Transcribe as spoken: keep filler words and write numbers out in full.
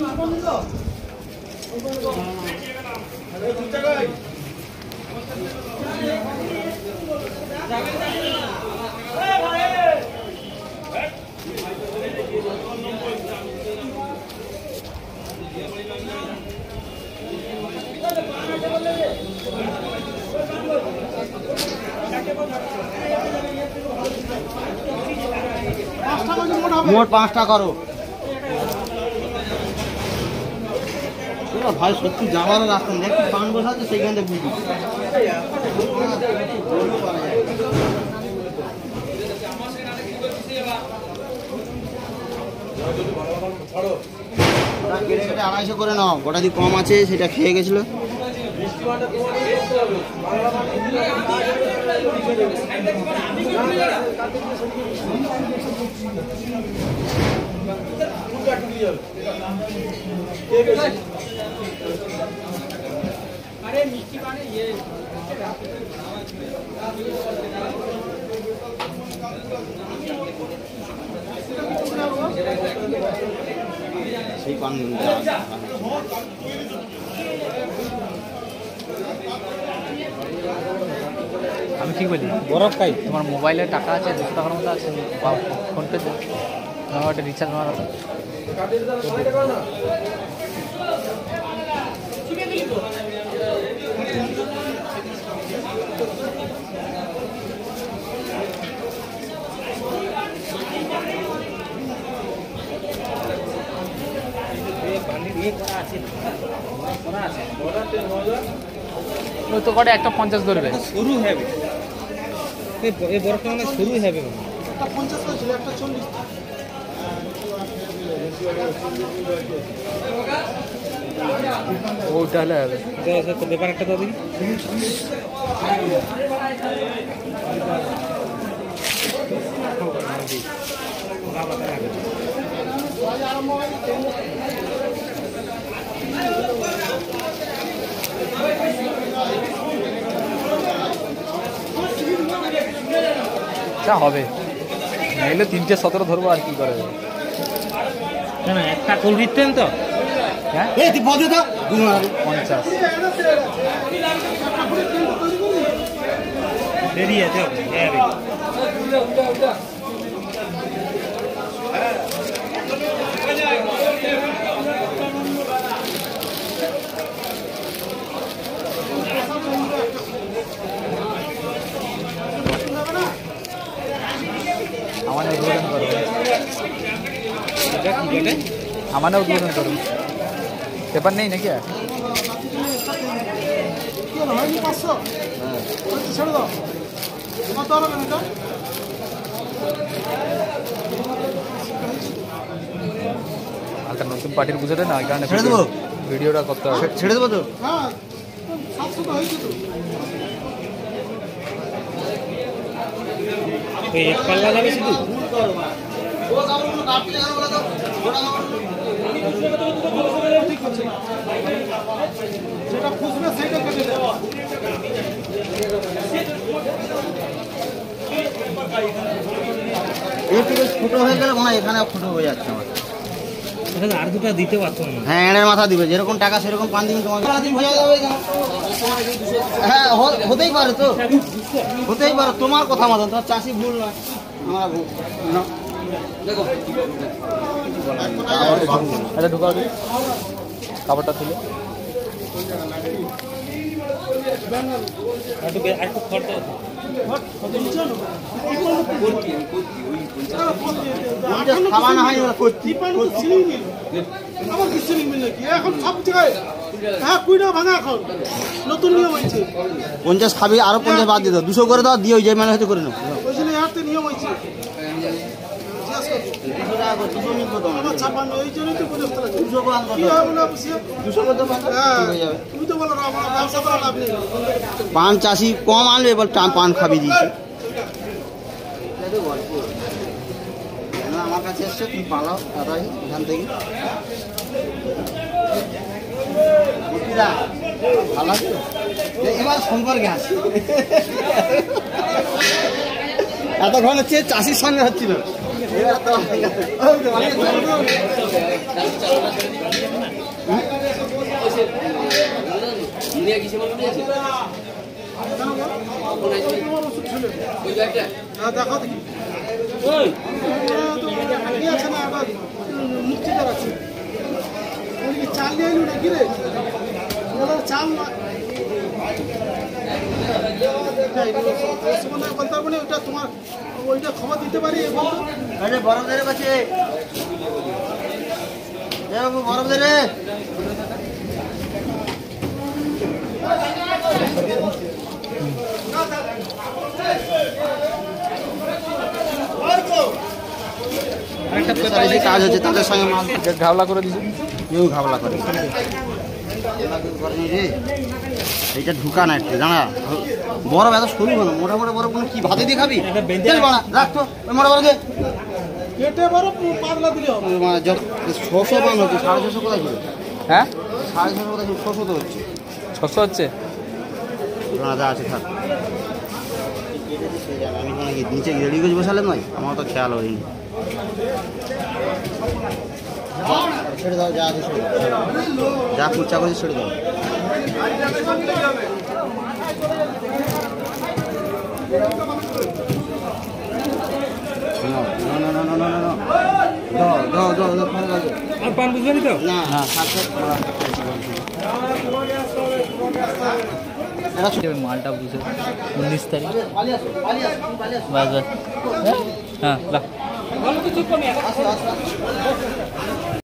মোট পাঁচটা করো ভাই, সত্যি যাওয়ারও রাস্তা নেই। একটু পান বসাচ্ছে সেইখান থেকে বুঝি কেটে কেটে আড়াইশো করে নাও। গোটা দিয়ে কম আছে, সেটা খেয়ে গেছিল। সেই পান আমি ঠিক বলি, বরফ খাই। তোমার মোবাইলে টাকা আছে, দুশো টাকার মতো আছে, ফোনপে আমার একটা রিচার্জ মারা কথা। তো করে একটা পঞ্চাশ ধরবে, শুরু হবে এই বরফটা মানে শুরুই হবে। একটা পঞ্চাশ ছিল, একটা চল্লিশ। ওটা হলে হবে। ব্যাপার একটা তো দেখি যা হবে নাইলে তিনটে সতেরো ধরবো আর কি করে কেন একটা কুল দিতেন তো। হ্যাঁ পঞ্চাশ দেরি আছে। আমার উদ্বোধন করো, আমার উদ্বোধন করো। পেপার নেই নাকি? হালকা নতুন পার্টির বুঝে না, ওই কারণে ভিডিওটা করতে হবে। ছেড়ে দেবো তো। এক পাল্লা যাবে শুধু। যেটা খুঁজবে সেটা কেটে দেবো। একটু ফুটো হয়ে গেলে মনে হয় এখানে ফুটো হয়ে যাচ্ছে আমার। আর দুটা দিতে পারতো না। হ্যাঁ, এনের মাথা দিবে, যেরকম টাকা সেরকম পান দিন তোমাকে। হ্যাঁ, হতেই পারে তো, হতেই পারে তোমার কথা মতন। তোমার চাষি ভুল নয়, আমার ভুল। দেখো আচ্ছা, ঢুকাও কাপড়টা তুলে। পঞ্চাশ খাবি, আরো পঞ্চাশ বাদ দিয়ে দাও, দুশো করে দাও, দিয়ে ওই যে মানে হয়তো করে নাও। নিয়ম হয়েছে পান চাষি কম আনবে, এবার পান খাবি দিয়েছে। আমার কাছে এসছে, তুমি পালাও দাদাই এখান থেকে। ভালো আছে, এবার সম্পর্কে আসি। এতক্ষণ হচ্ছে চাষির সঙ্গে হচ্ছিল। চাল নিয়ে এলু নাকি রে চাল বলতে পারবো না ওইটা তোমার ওইটা খবর দিতে পারি বরফ ধরে পাচ্ছে বরফ ধরে কাজ হচ্ছে তাদের সঙ্গে মাল ঘাবলা করে দিচ্ছে কেউ ঘাবলা করে এইটা ঢুকা না একটু জানা বরফ এত সরু কেন মোটা মোটা বরফ কি ভাতে দিয়ে খাবি রাখতো মোটা বরফ দিয়ে কেটে বরফ পাতলা দিলে ছশো পান হচ্ছে সাড়ে ছশো কোথায় ছিল হ্যাঁ সাড়ে ছশো কোথায় ছিল ছশো তো হচ্ছে ছশো হচ্ছে যা আছে থাক আমি কোনো কি নিচে রেডি করে বসালাম নয় আমার তো খেয়াল হয়নি ছেড়ে দাও যা আছে ছেড়ে দাও যা খুচা করেছে ছেড়ে দাও মালটা বুঝে উনিশ তারিখ বাস বাস হ্যাঁ রাখ